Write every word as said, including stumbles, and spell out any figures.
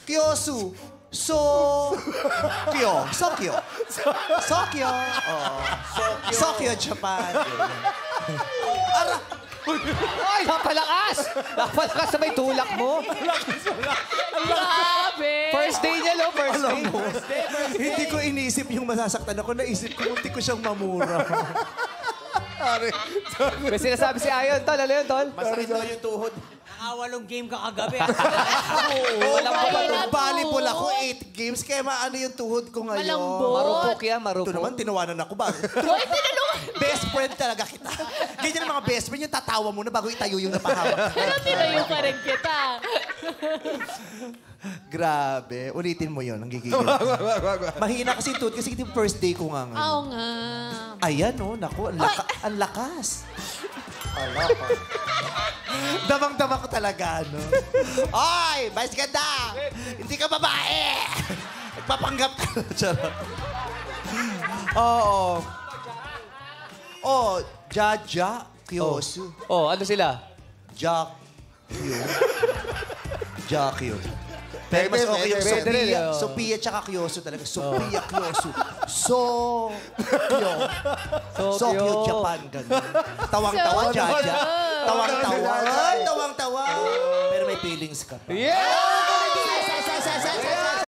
Kyosu. So... Kyo. Sokyo. Sokyo. Oh. Sokyo, Japan. Ara! Ay, napalakas! Napalakas sa may tulak mo. Grabe! First day niya, no? First day. First day, first day. Hindi ko inisip yung masasaktan ako. Naisip ko, hindi ko siyang mamura. Sorry. May sinasabi si Ayon, Tol. Ano yun, Tol? Masakit daw yung tuhod. Nakawalong game ka kagabi. Oo, Walang oh, bato. volleyball ako, eight games. Kaya maano yung tuhod ko ngayon. Malambot. Marupok yan, Ito marupok. naman, tinawanan ako bago. Hoy, tinanong! Best friend talaga kita. Ganyan ang mga best friend, yung tatawa muna bago itayo yung napahawak. Pero tinayo pa rin kita. Grabe. Ulitin mo yun, ang gigigil. Mahina kasi yung tuhod kasi ito yung first day ko nga ngayon. Oo nga. Ayan, oh, naku, ang, laka, ang lakas. Ala ka. Damang-dama ko talaga, no? Oy, mas ganda! Hindi ka babae! Nagpapanggap ka. Charot. Oo. Oh, Jaja, Kyosu. Oh, ano sila? Jack, Kyo. Jack, Kyo. Pero mas Pwede, okay yung pwede, pwede rin, Sophia. oh. Sophia tsaka Kyosu talaga. Sophia, Kyosu. So, Kyo. So, Sokyo, cute. Japan, ganun. Tawang-tawa, So Jaja. cute. Tawang-tawa. Ay, tawang-tawa. Pero may feelings ka pa. Yeah! Sa, sa, sa, sa, sa, sa.